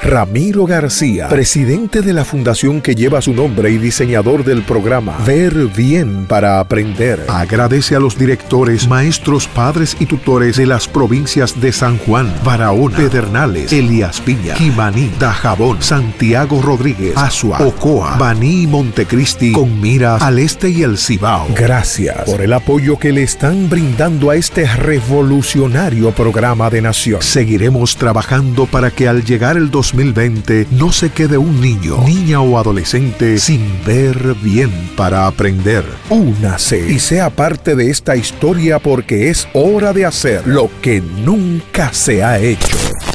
Ramiro García, presidente de la fundación que lleva su nombre y diseñador del programa Ver Bien para Aprender, agradece a los directores, maestros, padres y tutores de las provincias de San Juan, Barahona, Pedernales, Elías Piña, Jimaní, Dajabón, Santiago Rodríguez, Asua, Ocoa, Baní y Montecristi, con miras al este y el Cibao. Gracias por el apoyo que le están brindando a este revolucionario programa de Nación. Seguiremos trabajando para que al llegar el 2020 no se quede un niño, niña o adolescente sin ver bien para aprender. Únase y sea parte de esta historia porque es hora de hacer lo que nunca se ha hecho.